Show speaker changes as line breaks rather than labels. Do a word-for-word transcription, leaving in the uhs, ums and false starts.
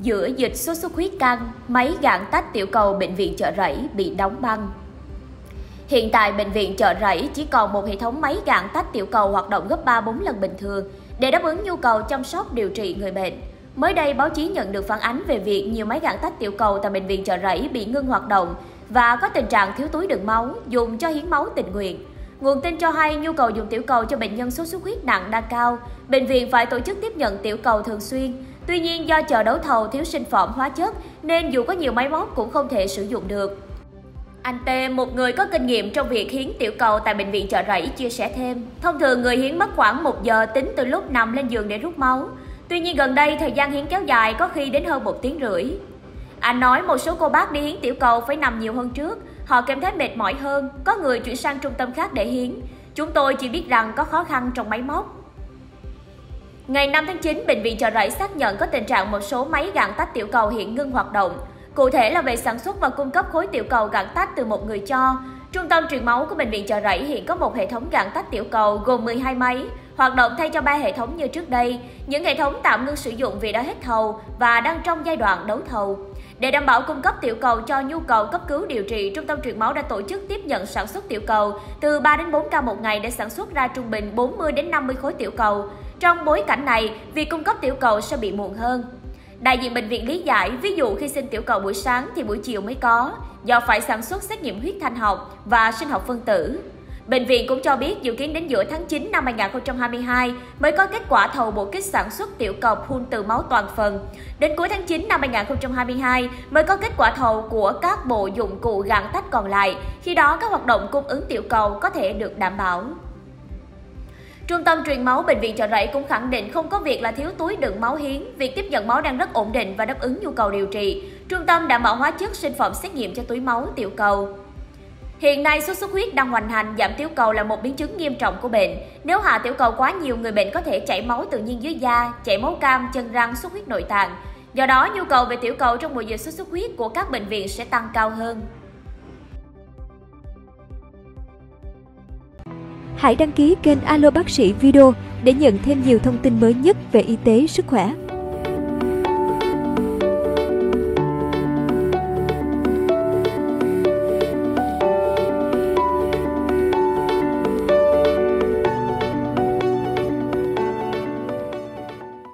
Giữa dịch sốt xuất huyết căng, máy gạn tách tiểu cầu bệnh viện Chợ Rẫy bị đóng băng. Hiện tại, bệnh viện Chợ Rẫy chỉ còn một hệ thống máy gạn tách tiểu cầu hoạt động gấp ba bốn lần bình thường để đáp ứng nhu cầu chăm sóc điều trị người bệnh. Mới đây, báo chí nhận được phản ánh về việc nhiều máy gạn tách tiểu cầu tại bệnh viện Chợ Rẫy bị ngưng hoạt động và có tình trạng thiếu túi đựng máu dùng cho hiến máu tình nguyện. Nguồn tin cho hay nhu cầu dùng tiểu cầu cho bệnh nhân sốt xuất huyết nặng đang cao, bệnh viện phải tổ chức tiếp nhận tiểu cầu thường xuyên. Tuy nhiên, do chờ đấu thầu thiếu sinh phẩm hóa chất nên dù có nhiều máy móc cũng không thể sử dụng được. Anh T, một người có kinh nghiệm trong việc hiến tiểu cầu tại bệnh viện Chợ Rẫy chia sẻ thêm, thông thường người hiến mất khoảng một giờ tính từ lúc nằm lên giường để rút máu. Tuy nhiên gần đây thời gian hiến kéo dài, có khi đến hơn một tiếng rưỡi. Anh nói một số cô bác đi hiến tiểu cầu phải nằm nhiều hơn trước, họ cảm thấy mệt mỏi hơn, có người chuyển sang trung tâm khác để hiến. Chúng tôi chỉ biết rằng có khó khăn trong máy móc. Ngày năm tháng chín, bệnh viện Chợ Rẫy xác nhận có tình trạng một số máy gạn tách tiểu cầu hiện ngưng hoạt động. Cụ thể là về sản xuất và cung cấp khối tiểu cầu gạn tách từ một người cho. Trung tâm truyền máu của bệnh viện Chợ Rẫy hiện có một hệ thống gạn tách tiểu cầu gồm mười hai máy, hoạt động thay cho ba hệ thống như trước đây. Những hệ thống tạm ngưng sử dụng vì đã hết thầu và đang trong giai đoạn đấu thầu. Để đảm bảo cung cấp tiểu cầu cho nhu cầu cấp cứu điều trị, Trung tâm truyền máu đã tổ chức tiếp nhận sản xuất tiểu cầu từ ba đến bốn ca một ngày để sản xuất ra trung bình bốn mươi đến năm mươi khối tiểu cầu. Trong bối cảnh này, việc cung cấp tiểu cầu sẽ bị muộn hơn. Đại diện bệnh viện lý giải, ví dụ khi xin tiểu cầu buổi sáng thì buổi chiều mới có, do phải sản xuất xét nghiệm huyết thanh học và sinh học phân tử. Bệnh viện cũng cho biết dự kiến đến giữa tháng chín năm hai nghìn không trăm hai mươi hai mới có kết quả thầu bộ kit sản xuất tiểu cầu pool từ máu toàn phần. Đến cuối tháng chín năm hai nghìn không trăm hai mươi hai mới có kết quả thầu của các bộ dụng cụ gạn tách còn lại, khi đó các hoạt động cung ứng tiểu cầu có thể được đảm bảo. Trung tâm truyền máu bệnh viện Chợ Rẫy cũng khẳng định không có việc là thiếu túi đựng máu hiến, việc tiếp nhận máu đang rất ổn định và đáp ứng nhu cầu điều trị. Trung tâm đảm bảo hóa chất sinh phẩm xét nghiệm cho túi máu tiểu cầu. Hiện nay, sốt xuất huyết đang hoành hành, giảm tiểu cầu là một biến chứng nghiêm trọng của bệnh. Nếu hạ tiểu cầu quá nhiều, người bệnh có thể chảy máu tự nhiên dưới da, chảy máu cam, chân răng, xuất huyết nội tạng. Do đó, nhu cầu về tiểu cầu trong mùa dịch sốt xuất huyết của các bệnh viện sẽ tăng cao hơn.
Hãy đăng ký kênh Alo Bác sĩ Video để nhận thêm nhiều thông tin mới nhất về y tế, sức khỏe.